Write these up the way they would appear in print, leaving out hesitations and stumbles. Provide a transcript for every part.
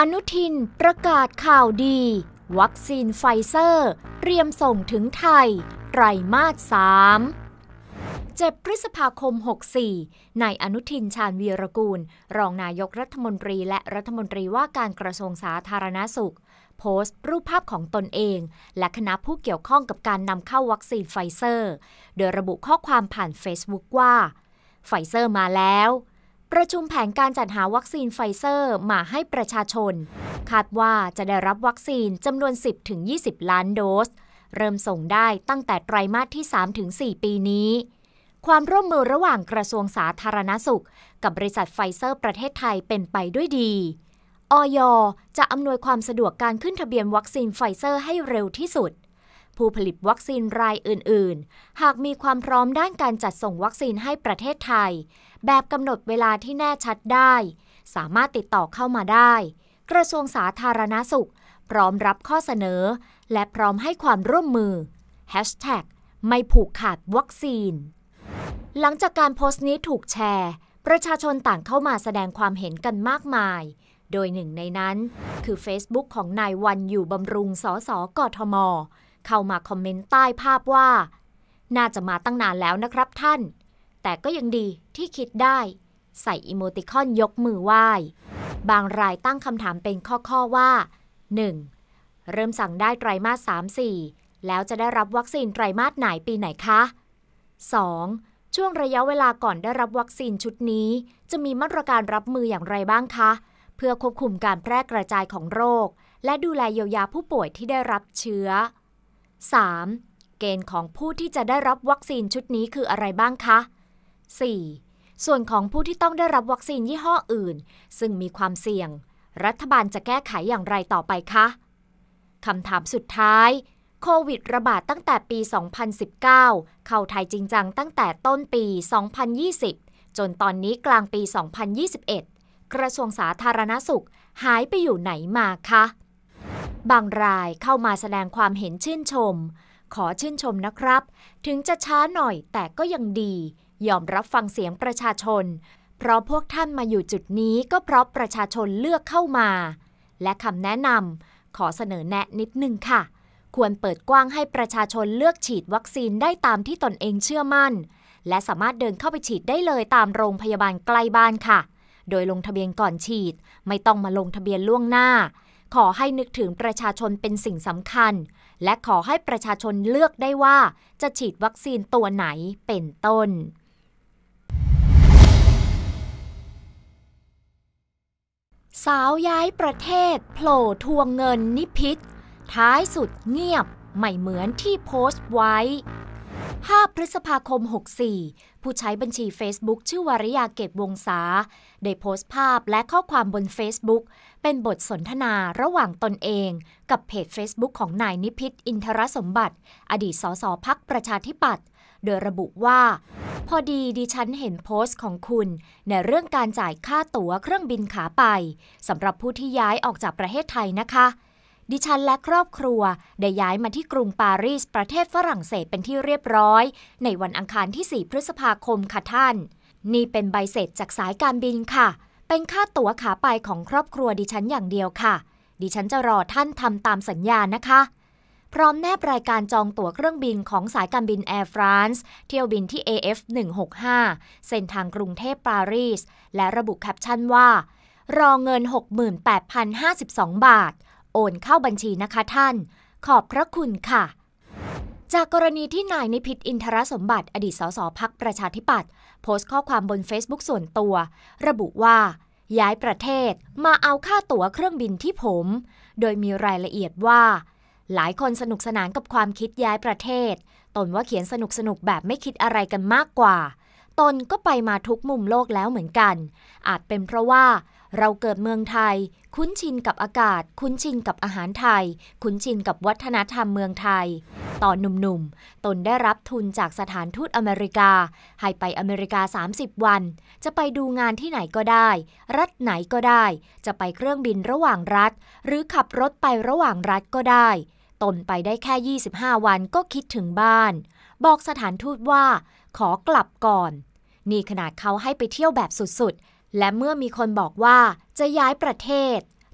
อนุทินประกาศข่าวดีวัคซีนไฟเซอร์เตรียมส่งถึงไทยไตรมาส 3 7 พฤษภาคม 64 นายอนุทิน ชาญวีรกูลรองนายกรัฐมนตรีและรัฐมนตรีว่าการกระทรวงสาธารณสุขโพสต์รูปภาพของตนเองและคณะผู้เกี่ยวข้องกับการนำเข้าวัคซีนไฟเซอร์โดยระบุข้อความผ่าน Facebook ว่าไฟเซอร์มาแล้วประชุมแผนการจัดหาวัคซีนไฟเซอร์มาให้ประชาชนคาดว่าจะได้รับวัคซีนจำนวน 10-20 ล้านโดสเริ่มส่งได้ตั้งแต่ไตรมาสที่ 3-4 ปีนี้ความร่วมมือระหว่างกระทรวงสาธารณสุขกับบริษัทไฟเซอร์ประเทศไทยเป็นไปด้วยดีอย.จะอำนวยความสะดวกการขึ้นทะเบียนวัคซีนไฟเซอร์ให้เร็วที่สุดผู้ผลิตวัคซีนรายอื่นๆหากมีความพร้อมด้านการจัดส่งวัคซีนให้ประเทศไทยแบบกำหนดเวลาที่แน่ชัดได้สามารถติดต่อเข้ามาได้กระทรวงสาธารณสุขพร้อมรับข้อเสนอและพร้อมให้ความร่วมมือ ไม่ผูกขาดวัคซีนหลังจากการโพสต์นี้ถูกแชร์ประชาชนต่างเข้ามาแสดงความเห็นกันมากมายโดยหนึ่งในนั้นคือ Facebook ของนายวันอยู่บำรุงสสกทมเข้ามาคอมเมนต์ใต้ภาพว่าน่าจะมาตั้งนานแล้วนะครับท่านแต่ก็ยังดีที่คิดได้ใส่อีโมติคอนยกมือไหว้บางรายตั้งคำถามเป็นข้อว่า 1. เริ่มสั่งได้ไตรมาส 3-4 แล้วจะได้รับวัคซีนไตรมาสไหนปีไหนคะ 2. ช่วงระยะเวลาก่อนได้รับวัคซีนชุดนี้จะมีมาตรการรับมืออย่างไรบ้างคะเพื่อควบคุมการแพร่กระจายของโรคและดูแลเยียวยาผู้ป่วยที่ได้รับเชื้อ 3. เกณฑ์ของผู้ที่จะได้รับวัคซีนชุดนี้คืออะไรบ้างคะ 4. ส่วนของผู้ที่ต้องได้รับวัคซีนยี่ห้ออื่นซึ่งมีความเสี่ยงรัฐบาลจะแก้ไขอย่างไรต่อไปคะคำถามสุดท้ายโควิดระบาดตั้งแต่ปี 2019 เข้าไทยจริงจังตั้งแต่ต้นปี 2020 จนตอนนี้กลางปี 2021 กระทรวงสาธารณสุขหายไปอยู่ไหนมาคะบางรายเข้ามาแสดงความเห็นชื่นชมขอชื่นชมนะครับถึงจะช้าหน่อยแต่ก็ยังดียอมรับฟังเสียงประชาชนเพราะพวกท่านมาอยู่จุดนี้ก็เพราะประชาชนเลือกเข้ามาและคำแนะนำขอเสนอแนะนิดนึงค่ะควรเปิดกว้างให้ประชาชนเลือกฉีดวัคซีนได้ตามที่ตนเองเชื่อมั่นและสามารถเดินเข้าไปฉีดได้เลยตามโรงพยาบาลใกล้บ้านค่ะโดยลงทะเบียนก่อนฉีดไม่ต้องมาลงทะเบียนล่วงหน้าขอให้นึกถึงประชาชนเป็นสิ่งสำคัญและขอให้ประชาชนเลือกได้ว่าจะฉีดวัคซีนตัวไหนเป็นต้นสาวย้ายประเทศโผล่ทวงเงินนิพิษท้ายสุดเงียบไม่เหมือนที่โพสต์ไว้ 5 พฤษภาคม 64 ผู้ใช้บัญชี Facebook ชื่อวริยาเกตวงศาได้โพสต์ภาพและข้อความบน Facebook เป็นบทสนทนาระหว่างตนเองกับเพจ Facebook ของนายนิพิษอินทรสมบัติอดีตสสพรรคประชาธิปัตย์โดยระบุว่าพอดีดิฉันเห็นโพสต์ของคุณในเรื่องการจ่ายค่าตั๋วเครื่องบินขาไปสำหรับผู้ที่ย้ายออกจากประเทศไทยนะคะดิฉันและครอบครัวได้ย้ายมาที่กรุงปารีสประเทศฝรั่งเศสเป็นที่เรียบร้อยในวันอังคารที่ 4 พฤษภาคมค่ะท่านนี่เป็นใบเสร็จจากสายการบินค่ะเป็นค่าตั๋วขาไปของครอบครัวดิฉันอย่างเดียวค่ะดิฉันจะรอท่านทำตามสัญญานะคะพร้อมแนบรายการจองตั๋วเครื่องบินของสายการบินแอร์ฟรานซ์เที่ยวบินที่ AF 165เส้นทางกรุงเทพปารีสและระบุแคปชั่นว่ารอเงิน 68,052 บาทโอนเข้าบัญชีนะคะท่านขอบพระคุณค่ะจากกรณีที่นายนิพิษอินทรสมบัติอดีตสสพรรคประชาธิปัตย์โพสต์ข้อความบน Facebook ส่วนตัวระบุว่าย้ายประเทศมาเอาค่าตั๋วเครื่องบินที่ผมโดยมีรายละเอียดว่าหลายคนสนุกสนานกับความคิดย้ายประเทศตนว่าเขียนสนุกแบบไม่คิดอะไรกันมากกว่าตนก็ไปมาทุกมุมโลกแล้วเหมือนกันอาจเป็นเพราะว่าเราเกิดเมืองไทยคุ้นชินกับอากาศคุ้นชินกับอาหารไทยคุ้นชินกับวัฒนธรรมเมืองไทยตอนหนุ่มๆตนได้รับทุนจากสถานทูตอเมริกาให้ไปอเมริกา30 วันจะไปดูงานที่ไหนก็ได้รัฐไหนก็ได้จะไปเครื่องบินระหว่างรัฐหรือขับรถไประหว่างรัฐก็ได้ตนไปได้แค่25 วันก็คิดถึงบ้านบอกสถานทูตว่าขอกลับก่อนนี่ขนาดเขาให้ไปเที่ยวแบบสุดๆและเมื่อมีคนบอกว่าจะย้ายประเทศ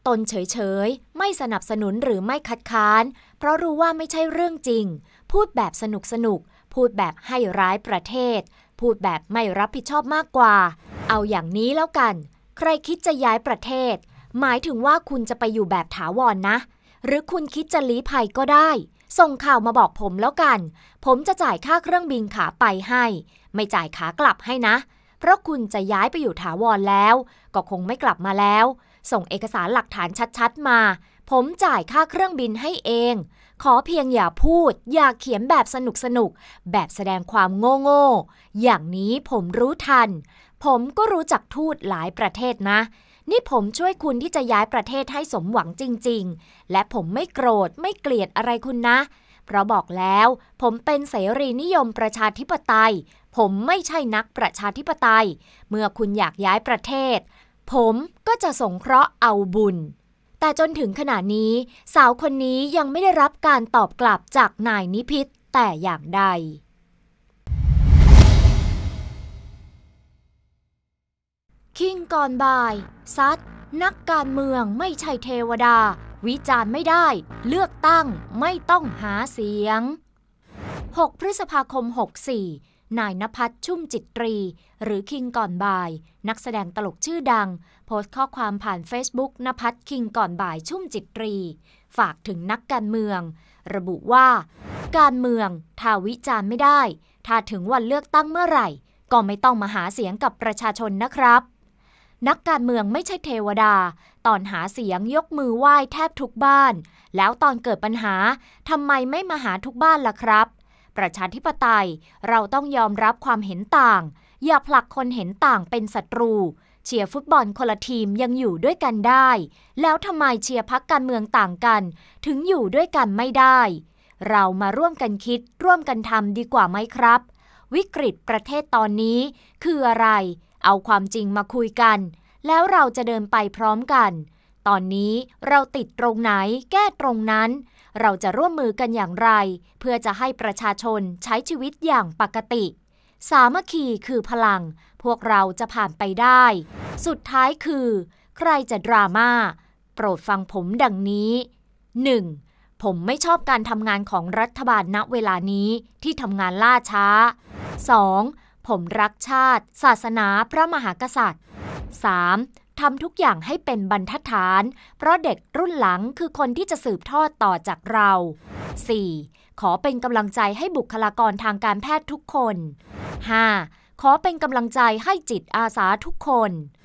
ตนเฉยๆไม่สนับสนุนหรือไม่คัดค้านเพราะรู้ว่าไม่ใช่เรื่องจริงพูดแบบสนุกพูดแบบให้ร้ายประเทศพูดแบบไม่รับผิดชอบมากกว่าเอาอย่างนี้แล้วกันใครคิดจะย้ายประเทศหมายถึงว่าคุณจะไปอยู่แบบถาวรนะหรือคุณคิดจะลี้ภัยก็ได้ส่งข่าวมาบอกผมแล้วกันผมจะจ่ายค่าเครื่องบินขาไปให้ไม่จ่ายขากลับให้นะเพราะคุณจะย้ายไปอยู่ถาวรแล้วก็คงไม่กลับมาแล้วส่งเอกสารหลักฐานชัดๆมาผมจ่ายค่าเครื่องบินให้เองขอเพียงอย่าพูดอย่าเขียนแบบสนุกแบบแสดงความโง่อย่างนี้ผมรู้ทันผมก็รู้จักทูตหลายประเทศนะนี่ผมช่วยคุณที่จะย้ายประเทศให้สมหวังจริงๆและผมไม่โกรธไม่เกลียดอะไรคุณนะเพราะบอกแล้วผมเป็นเสรีนิยมประชาธิปไตยผมไม่ใช่นักประชาธิปไตยเมื่อคุณอยากย้ายประเทศผมก็จะสงเคราะห์เอาบุญแต่จนถึงขณะนี้สาวคนนี้ยังไม่ได้รับการตอบกลับจากนายนิพิษแต่อย่างใดคิงก่อนบ่ายซัดนักการเมืองไม่ใช่เทวดาวิจารณ์ไม่ได้เลือกตั้งไม่ต้องหาเสียง6 พฤษภาคม 64นายณภัทร ชุ่มจิตรีหรือคิงก่อนบ่ายนักแสดงตลกชื่อดังโพสต์ข้อความผ่าน Facebook ณภัทร คิงก่อนบ่ายชุ่มจิตรีฝากถึงนักการเมืองระบุว่าการเมืองถ้าวิจารณ์ไม่ได้ถ้าถึงวันเลือกตั้งเมื่อไหร่ก็ไม่ต้องมาหาเสียงกับประชาชนนะครับนักการเมืองไม่ใช่เทวดาตอนหาเสียงยกมือไหว้แทบทุกบ้านแล้วตอนเกิดปัญหาทำไมไม่มาหาทุกบ้านล่ะครับประชาธิปไตยเราต้องยอมรับความเห็นต่างอย่าผลักคนเห็นต่างเป็นศัตรูเชียร์ฟุตบอลคนละทีมยังอยู่ด้วยกันได้แล้วทำไมเชียร์พรรคการเมืองต่างกันถึงอยู่ด้วยกันไม่ได้เรามาร่วมกันคิดร่วมกันทำดีกว่าไหมครับวิกฤตประเทศตอนนี้คืออะไรเอาความจริงมาคุยกันแล้วเราจะเดินไปพร้อมกันตอนนี้เราติดตรงไหนแก้ตรงนั้นเราจะร่วมมือกันอย่างไรเพื่อจะให้ประชาชนใช้ชีวิตอย่างปกติสามัคคีคือพลังพวกเราจะผ่านไปได้สุดท้ายคือใครจะดราม่าโปรดฟังผมดังนี้ 1. ผมไม่ชอบการทำงานของรัฐบาลณเวลานี้ที่ทำงานล่าช้า 2. ผมรักชาติศาสนาพระมหากษัตริย์ 3. ทำทุกอย่างให้เป็นบรรทัดฐานเพราะเด็กรุ่นหลังคือคนที่จะสืบทอดต่อจากเรา 4. ขอเป็นกำลังใจให้บุคลากรทางการแพทย์ทุกคน 5. ขอเป็นกำลังใจให้จิตอาสาทุกคน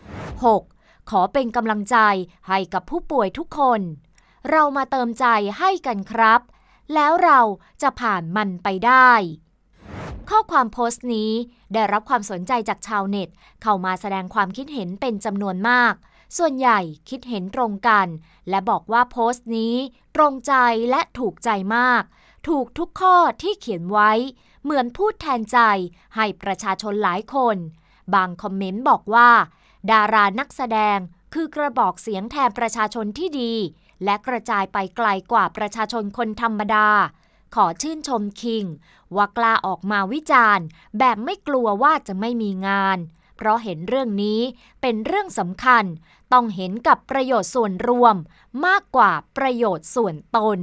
6. ขอเป็นกำลังใจให้กับผู้ป่วยทุกคนเรามาเติมใจให้กันครับแล้วเราจะผ่านมันไปได้ข้อความโพสต์นี้ได้รับความสนใจจากชาวเน็ตเข้ามาแสดงความคิดเห็นเป็นจำนวนมากส่วนใหญ่คิดเห็นตรงกันและบอกว่าโพสต์นี้ตรงใจและถูกใจมากถูกทุกข้อที่เขียนไว้เหมือนพูดแทนใจให้ประชาชนหลายคนบางคอมเมนต์บอกว่าดารานักแสดงคือกระบอกเสียงแทนประชาชนที่ดีและกระจายไปไกลกว่าประชาชนคนธรรมดาขอชื่นชมคิงว่ากล้าออกมาวิจารณ์แบบไม่กลัวว่าจะไม่มีงานเพราะเห็นเรื่องนี้เป็นเรื่องสำคัญต้องเห็นกับประโยชน์ส่วนรวมมากกว่าประโยชน์ส่วนตน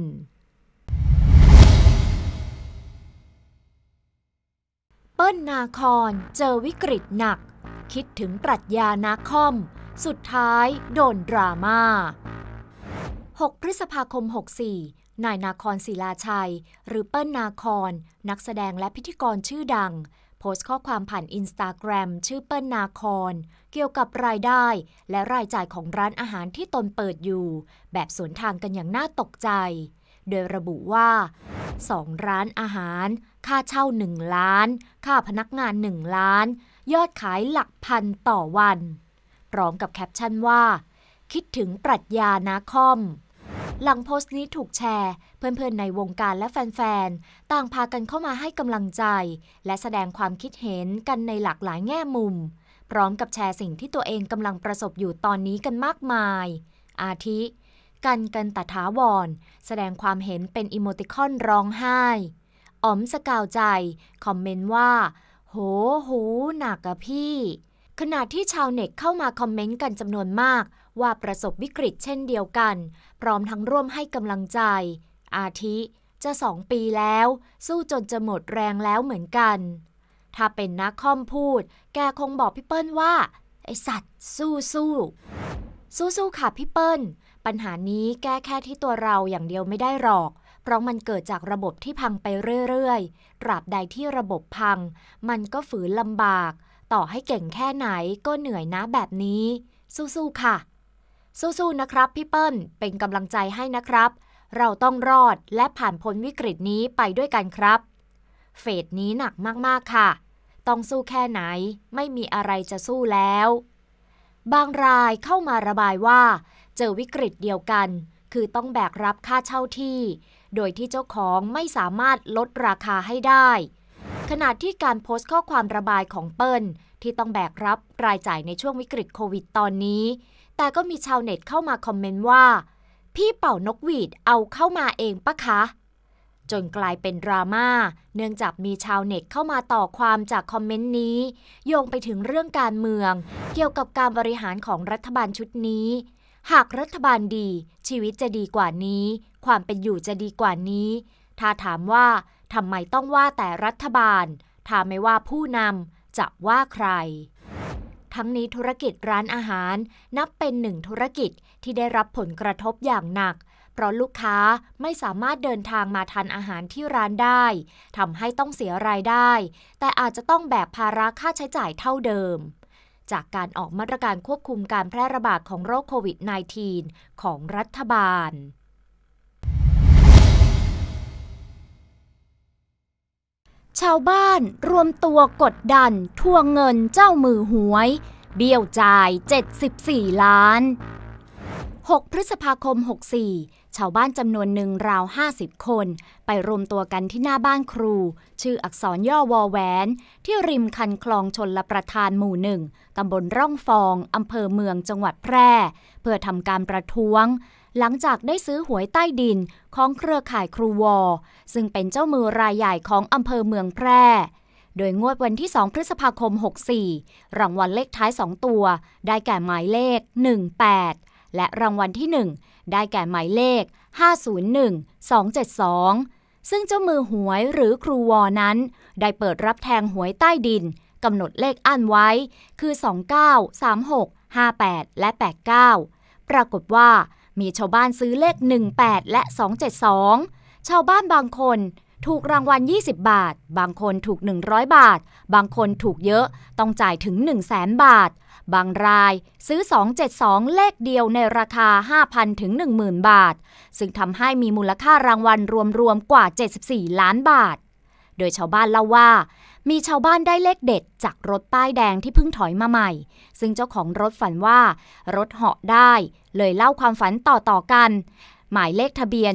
เปิ้ลนาคอนเจอวิกฤตหนักคิดถึงปรัชญานาคอมสุดท้ายโดนดราม่า6 พฤษภาคม 64นายนาคอนศิลาชัยหรือเปิ้ลนาคอนนักแสดงและพิธีกรชื่อดังโพสต์ข้อความผ่าน Instagram ชื่อเปิ้ลนาคอนเกี่ยวกับรายได้และรายจ่ายของร้านอาหารที่ตนเปิดอยู่แบบสวนทางกันอย่างน่าตกใจโดยระบุว่า2ร้านอาหารค่าเช่า1ล้านค่าพนักงาน1ล้านยอดขายหลักพันต่อวันพร้อมกับแคปชั่นว่าคิดถึงปรัชญานาคอมหลังโพสต์นี้ถูกแชร์เพื่อนๆในวงการและแฟนๆต่างพากันเข้ามาให้กำลังใจและแสดงความคิดเห็นกันในหลากหลายแง่มุมพร้อมกับแชร์สิ่งที่ตัวเองกำลังประสบอยู่ตอนนี้กันมากมายอาทิกันตถาวรแสดงความเห็นเป็นอีโมติคอนร้องไห้อ๋อมสกาวใจคอมเมนต์ว่าโหหูหนักอะพี่ขณะที่ชาวเน็ตเข้ามาคอมเมนต์กันจำนวนมากว่าประสบวิกฤตเช่นเดียวกันพร้อมทั้งร่วมให้กำลังใจอาทิจะ2 ปีแล้วสู้จนจะหมดแรงแล้วเหมือนกันถ้าเป็นนักคอมพูดแกคงบอกพี่เปิ้ลว่าไอ้สัตว์สู้ค่ะพี่เปิ้ลปัญหานี้แก้แค่ที่ตัวเราอย่างเดียวไม่ได้หรอกเพราะมันเกิดจากระบบที่พังไปเรื่อยๆตราบใดที่ระบบพังมันก็ฝืนลำบากต่อให้เก่งแค่ไหนก็เหนื่อยนะแบบนี้สู้ๆค่ะสู้ๆนะครับพี่เปิ้ลเป็นกำลังใจให้นะครับเราต้องรอดและผ่านพ้นวิกฤตนี้ไปด้วยกันครับเฟสนี้หนักมากๆค่ะต้องสู้แค่ไหนไม่มีอะไรจะสู้แล้วบางรายเข้ามาระบายว่าเจอวิกฤตเดียวกันคือต้องแบกรับค่าเช่าที่โดยที่เจ้าของไม่สามารถลดราคาให้ได้ขณะที่การโพสต์ข้อความระบายของเปิ้ลที่ต้องแบกรับรายจ่ายในช่วงวิกฤตโควิดตอนนี้แต่ก็มีชาวเน็ตเข้ามาคอมเมนต์ว่าพี่เป่านกหวีดเอาเข้ามาเองปะคะจนกลายเป็นดราม่าเนื่องจากมีชาวเน็ตเข้ามาต่อความจากคอมเมนต์นี้โยงไปถึงเรื่องการเมืองเกี่ยวกับการบริหารของรัฐบาลชุดนี้หากรัฐบาลดีชีวิตจะดีกว่านี้ความเป็นอยู่จะดีกว่านี้ถ้าถามว่าทำไมต้องว่าแต่รัฐบาลถ้าไม่ว่าผู้นำจะว่าใครทั้งนี้ธุรกิจร้านอาหารนับเป็นหนึ่งธุรกิจที่ได้รับผลกระทบอย่างหนักเพราะลูกค้าไม่สามารถเดินทางมาทานอาหารที่ร้านได้ทำให้ต้องเสียรายได้แต่อาจจะต้องแบกภาระค่าใช้จ่ายเท่าเดิมจากการออกมาตรการควบคุมการแพร่ระบาดของโรคโควิด -19 ของรัฐบาลชาวบ้านรวมตัวกดดันทวงเงินเจ้ามือหวยเบี้ยวจ่าย74 ล้าน6 พฤษภาคม 64ชาวบ้านจำนวนหนึ่งราว50 คนไปรวมตัวกันที่หน้าบ้านครูชื่ออักษรย่อวอแหวนที่ริมคันคลองชลประทานหมู่1ตำบลร่องฟองอำเภอเมืองจังหวัดแพร่เพื่อทำการประท้วงหลังจากได้ซื้อหวยใต้ดินของเครือข่ายครูวอซึ่งเป็นเจ้ามือรายใหญ่ของอำเภอเมืองแพร่โดยงวดวันที่2 พฤษภาคม 64รางวัลเลขท้าย2ตัวได้แก่หมายเลข18และรางวัลที่1ได้แก่หมายเลข501272ซึ่งเจ้ามือหวยหรือครูวอนั้นได้เปิดรับแทงหวยใต้ดินกำหนดเลขอั้นไว้คือ29 36 58และ89ปรากฏว่ามีชาวบ้านซื้อเลข18และ272ชาวบ้านบางคนถูกรางวัล20 บาทบางคนถูก100 บาทบางคนถูกเยอะต้องจ่ายถึง 100,000 บาทบางรายซื้อ272เลขเดียวในราคา 5,000 ถึง 10,000 บาทซึ่งทำให้มีมูลค่ารางวัลรวมๆกว่า74 ล้านบาทโดยชาวบ้านเล่าว่ามีชาวบ้านได้เลขเด็ดจากรถป้ายแดงที่เพิ่งถอยมาใหม่ซึ่งเจ้าของรถฝันว่ารถเหาะได้เลยเล่าความฝันต่อกันหมายเลขทะเบียน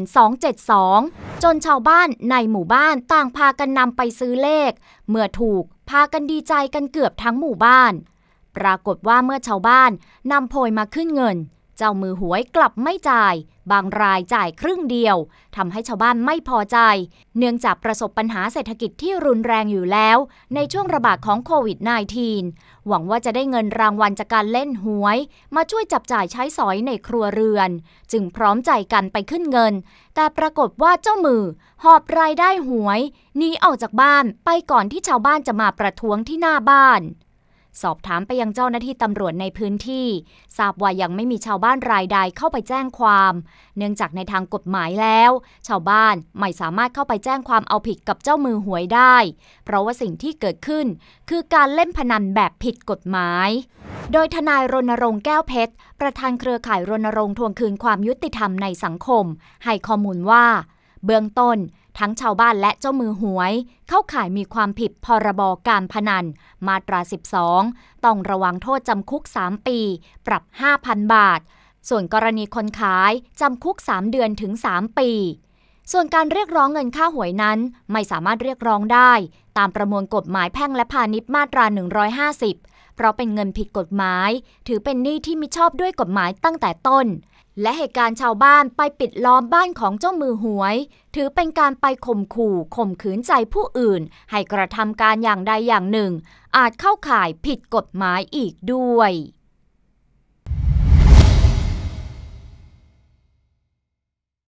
272จนชาวบ้านในหมู่บ้านต่างพากันนำไปซื้อเลขเมื่อถูกพากันดีใจกันเกือบทั้งหมู่บ้านปรากฏว่าเมื่อชาวบ้านนำโพยมาขึ้นเงินเจ้ามือหวยกลับไม่จ่ายบางรายจ่ายครึ่งเดียวทำให้ชาวบ้านไม่พอใจเนื่องจากประสบปัญหาเศรษฐกิจที่รุนแรงอยู่แล้วในช่วงระบาดของโควิด -19 หวังว่าจะได้เงินรางวัลจากการเล่นหวยมาช่วยจับจ่ายใช้สอยในครัวเรือนจึงพร้อมใจกันไปขึ้นเงินแต่ปรากฏว่าเจ้ามือหอบรายได้หวยหนีออกจากบ้านไปก่อนที่ชาวบ้านจะมาประท้วงที่หน้าบ้านสอบถามไปยังเจ้าหน้าที่ตำรวจในพื้นที่ทราบว่ายังไม่มีชาวบ้านรายใดเข้าไปแจ้งความเนื่องจากในทางกฎหมายแล้วชาวบ้านไม่สามารถเข้าไปแจ้งความเอาผิดกับเจ้ามือหวยได้เพราะว่าสิ่งที่เกิดขึ้นคือการเล่นพนันแบบผิดกฎหมายโดยทนายรณรงค์แก้วเพชรประธานเครือข่ายรณรงค์ทวงคืนความยุติธรรมในสังคมให้ข้อมูลว่าเบื้องต้นทั้งชาวบ้านและเจ้ามือหวยเข้าข่ายมีความผิดพรบการพนันมาตรา12ต้องระวังโทษจำคุก3 ปีปรับ 5,000 บาทส่วนกรณีคนขายจำคุก3 เดือนถึง3 ปีส่วนการเรียกร้องเงินค่าหวยนั้นไม่สามารถเรียกร้องได้ตามประมวลกฎหมายแพ่งและพาณิชย์มาตรา150เพราะเป็นเงินผิดกฎหมายถือเป็นหนี้ที่มิชอบด้วยกฎหมายตั้งแต่ต้นและเหตุการณ์ชาวบ้านไปปิดล้อมบ้านของเจ้ามือหวยถือเป็นการไปข่มขู่ข่มขืนใจผู้อื่นให้กระทำการอย่างใดอย่างหนึ่งอาจเข้าข่ายผิดกฎหมายอีกด้วย